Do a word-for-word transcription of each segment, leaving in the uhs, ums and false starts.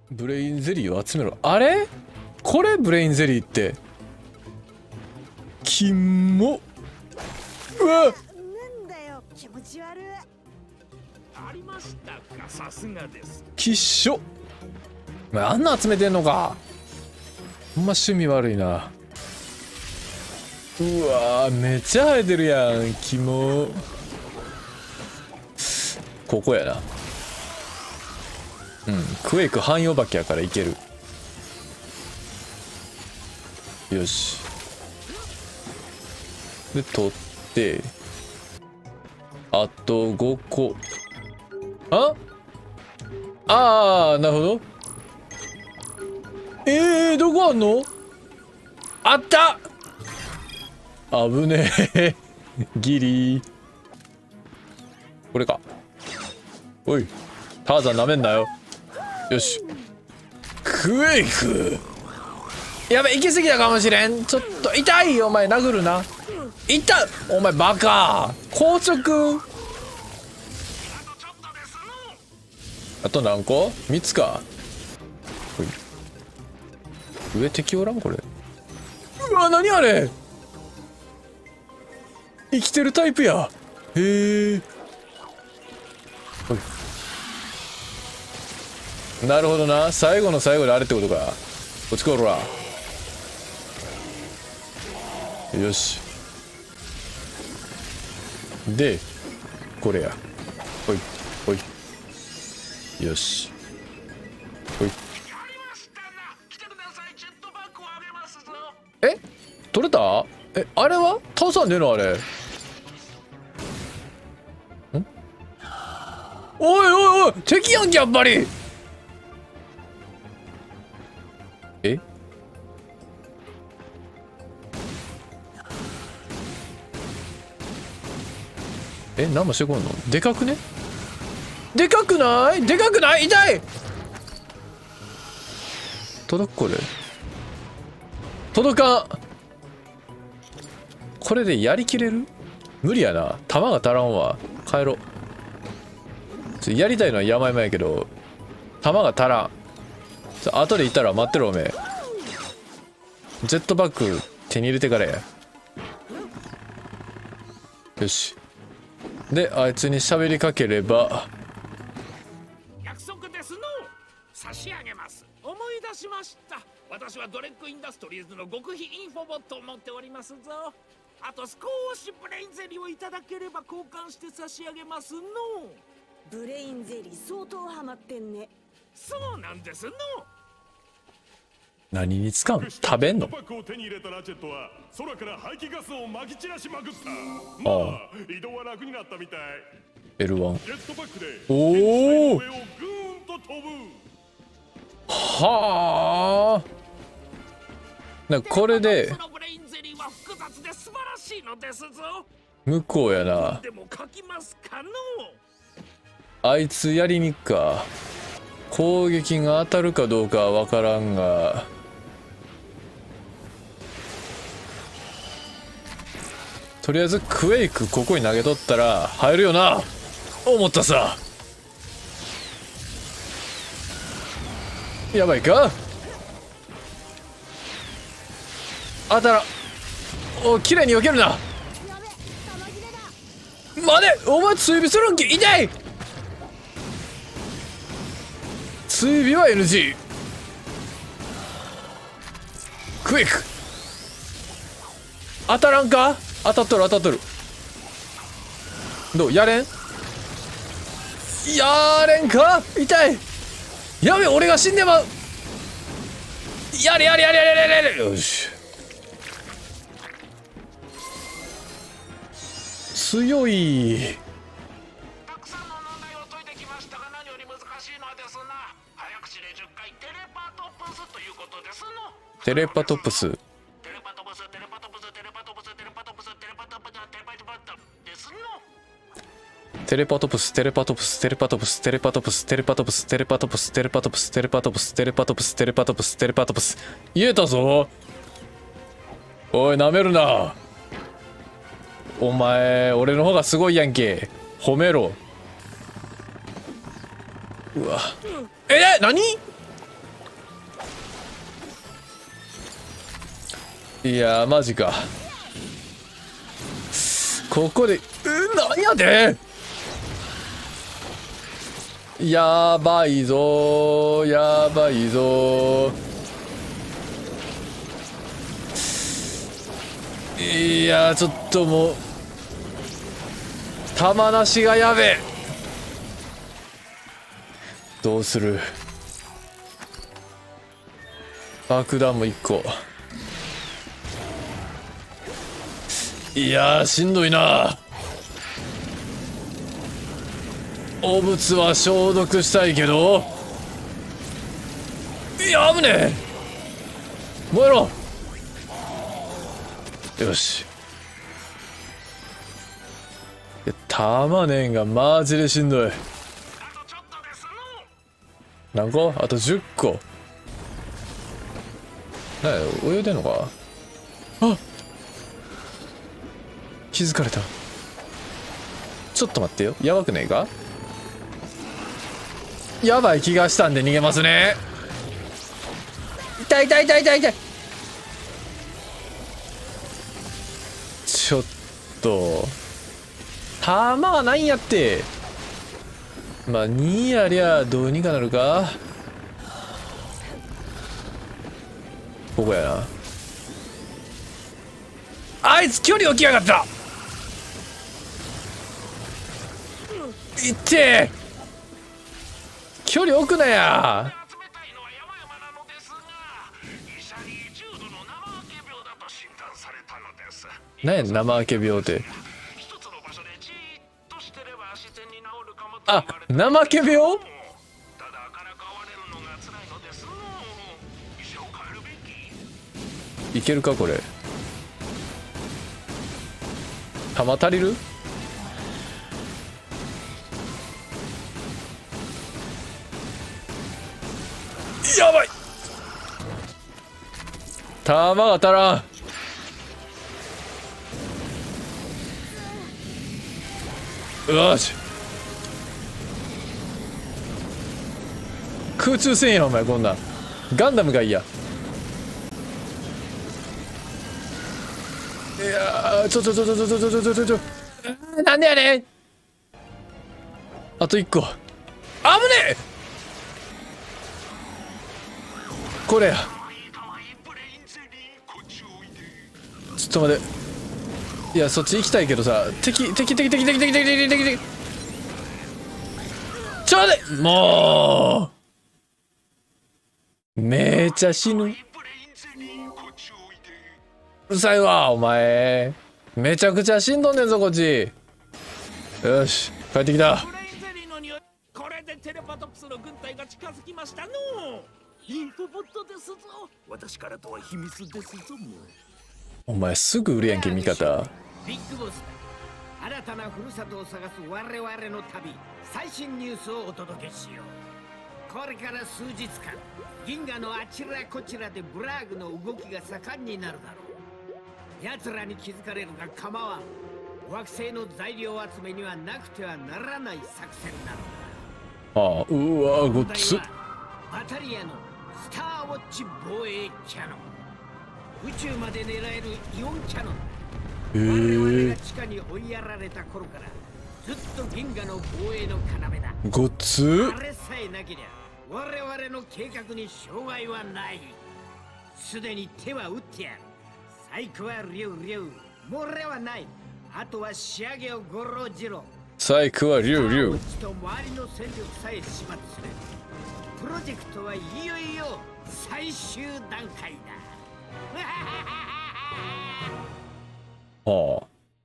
ブレインゼリーを集めろ。あれこれブレインゼリーって。キモ。うわっ、きっしょ。お前あんな集めてんのか。ほんま趣味悪いな。うわーめっちゃ生えてるやん。キモ。ここやな。うん、クエイク汎用化けやからいける。よし。で取ってあとごこ。ああーなるほど。えー、どこあんの。あった。危ねえギリ。これか。おいターザンなめんなよ。よしクエイク。やべ行き過ぎたかもしれん。ちょっと痛い。お前殴るな。痛っ。お前バカ硬直。あと何個。みっつか。ほい上敵おらんこれ。うわ何あれ。生きてるタイプや。へえ。なるほどな。最後の最後であれってことか。こっち来い。ほらよし。でこれや。ほいほい。よしほい。え取れた。えあれは倒さんでえのあれ。んおいおいおい敵やんけやっぱり。ええ何もしてこんの。でかくね。でかくないでかくない。痛い。届くこれ。届かん。これでやりきれる。無理やな。弾が足らんわ。帰ろう。ちょやりたいのは山々やけど弾が足らん。ちょ後で行ったら待ってろおめえ。ジェットバッグ手に入れてからや。よし。であいつに喋りかければ。 約束ですの。差し上げます。思い出しました。私はドレッグインダストリーズの極秘インフォボットを持っておりますぞ。あと少しブレインゼリーをいただければ交換して差し上げますの。 ブレインゼリー相当ハマってんね。 そうなんですの。 何に使うの。食べんの。 パックを手に入れたラチェットは空から排気ガスを撒き散らしまくった。まあ移動は楽になったみたい。 エルワン。 ジェットパックでおお上をぐーんと飛ぶ。 はあ。なこれでそのブレインゼリーは複雑で素晴らしいのですぞ。 向こうやな。 でも書きますかの。 あいつやりにっか。攻撃が当たるかどうかは分からんがとりあえずクエイクここに投げとったら入るよな思ったさ。やばいか。当たらん。お綺麗に避けるな。待てお前追尾するんけ。痛い。追尾は エヌジー。 クイック当たらんか。当たっとる当たっとる。どうやれんやれんか。痛い。やべ俺が死んでまう。やれやれやれやれやれやれ。よし強い。 たくさんの問題を解いてきましたが何より難しいのですな。早口でじゅっかいテレパトプスということですの。 テレパトプス。 テレパトプステレパトプステレパトプステレパトプステレパトプステレパトプスですの。 テレパトプステレパトプステレパトプステレパトプステレパトプステレパトプステレパトプステレパトプステレパトプステレパトプステレパトプス。言えたぞ。おいなめるな。お前俺の方がすごいやんけ。褒めろ。うわえ何いやーマジか。ここでうなんやで。やばいぞーやばいぞー。いやーちょっともう弾なしがやべえ。どうする。爆弾もいっこ。いやーしんどいな。汚物は消毒したいけど、いや危ねえ。燃えろ。よし。いや弾ねんがマジでしんどい。何個？あとじゅっこ。何や泳いでんのか。あ、気づかれた。ちょっと待ってよ、やばくねえか。やばい気がしたんで逃げますね。痛い痛い痛い痛い痛い。ちょっと弾はないんやって。まあにやりゃどうにかなるか。ここやな。あいつ距離置きやがった。いってえ。距離置くなや。何や生明け病って。あ、生明け病。いけるかこれ。弾足りる。やばい。弾が足らん。よし。空中戦やお前。こんなんガンダムがいいや。いやーちょちょちょちょちょちょちょちょちょちょなんでやねん。あといっこ。危ねえ。これや。ちょっと待って。いやそっち行きたいけどさ、敵敵敵敵敵敵敵敵敵敵。ちょうでもうめっちゃ死ぬ。うるさいわお前。めちゃくちゃ死んどんねんぞこっち。よし帰ってきた。 これでテレパトプスの軍隊が近づきましたの。インフォボットですぞ。私からとは秘密ですぞも。 お前すぐ売るやんけ味方。 ビッグボスだ。新たなふるさとを探す我々の旅、最新ニュースをお届けしよう。これから数日間、銀河のあちらこちらでブラーグの動きが盛んになるだろう。奴らに気づかれるが構わん。惑星の材料集めにはなくてはならない作戦なのだ。 ああ、うわごっつ。 バタリアのスターウォッチ防衛キャノン。宇宙まで狙えるイオンキャノン。 へ我々 えが地下に追いやられた頃からずっと銀河の防衛の要だ。 ごっつ。 あれさえなけりゃ我々の計画に障害はない。すでに手は打ってやる。細工はリュウリュウ、漏れはない。あとは仕上げをごろじろ。 サイクはリュウリュウ。 スターウォッチと周りの戦力さえ始末する。プロジェクトはいよいよ最終段階だ。 は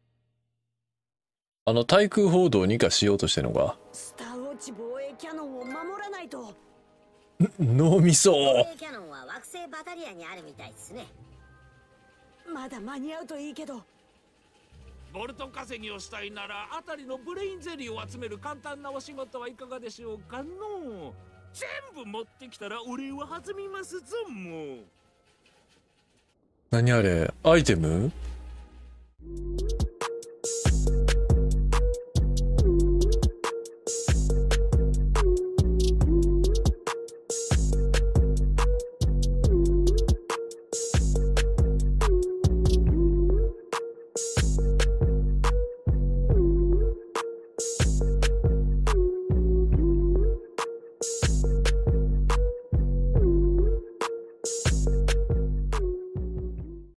あ。あの対空砲をどうにかしようとしてんのか。 スターウォッチ防衛キャノンを守らないと。 脳みそ。 防衛キャノンは惑星バタリアにあるみたいですね。 まだ間に合うといいけど。 ボルト稼ぎをしたいならあたりのブレインゼリーを集める簡単なお仕事はいかがでしょうかの。全部持ってきたらお礼は弾みますぞもう。 何あれアイテム。